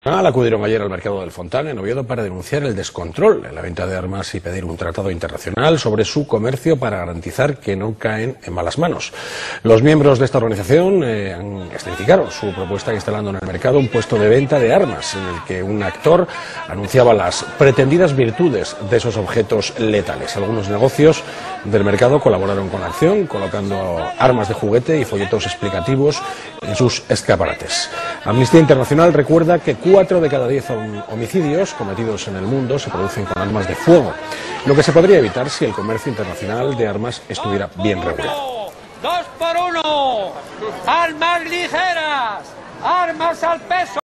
Acudieron ayer al mercado del Fontán en Oviedo para denunciar el descontrol en la venta de armas y pedir un tratado internacional sobre su comercio para garantizar que no caen en malas manos. Los miembros de esta organización escenificaron su propuesta instalando en el mercado un puesto de venta de armas en el que un actor anunciaba las pretendidas virtudes de esos objetos letales. Algunos negocios del mercado colaboraron con la acción, colocando armas de juguete y folletos explicativos en sus escaparates. Amnistía Internacional recuerda que 4 de cada 10 homicidios cometidos en el mundo se producen con armas de fuego, lo que se podría evitar si el comercio internacional de armas estuviera bien regulado. 2 por 1, armas ligeras, armas al peso.